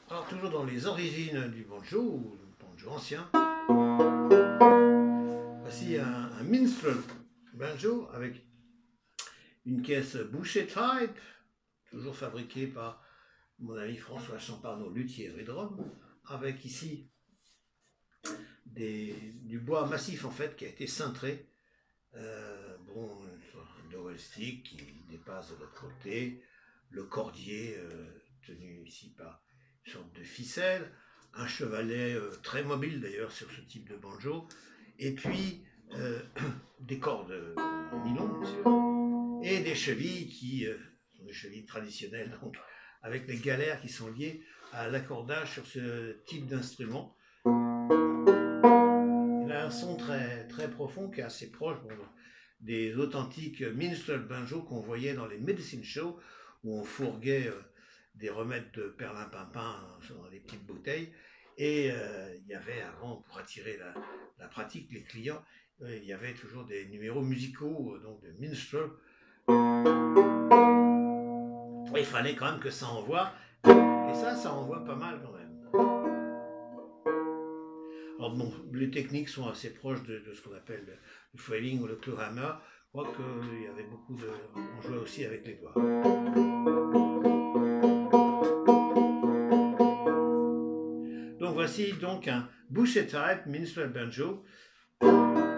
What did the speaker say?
Alors, toujours dans les origines du banjo, ou du banjo ancien, voici un minstrel banjo avec une caisse bouchée type, toujours fabriquée par mon ami François Champarneau, luthier et drum, avec ici du bois massif en fait qui a été cintré. Un dowel stick qui dépasse de l'autre côté, le cordier tenu ici par une sorte de ficelle, un chevalet très mobile d'ailleurs sur ce type de banjo, et puis des cordes en nylon bien sûr, et des chevilles qui sont des chevilles traditionnelles, donc avec les galères qui sont liées à l'accordage sur ce type d'instrument. Il a un son très, très profond qui est assez proche des authentiques minstrel banjo qu'on voyait dans les medicine shows où on fourguait des remèdes de perlimpinpin dans des petites bouteilles. Et il y avait avant, pour attirer la pratique, les clients, il y avait toujours des numéros musicaux, donc de minstrel. Il fallait quand même que ça envoie. Et ça envoie pas mal quand même. Alors bon, les techniques sont assez proches de ce qu'on appelle le foiling ou le clawhammer. Je crois qu'il y avait beaucoup de... On jouait aussi avec les doigts. Donc voici donc un boucher type minstrel banjo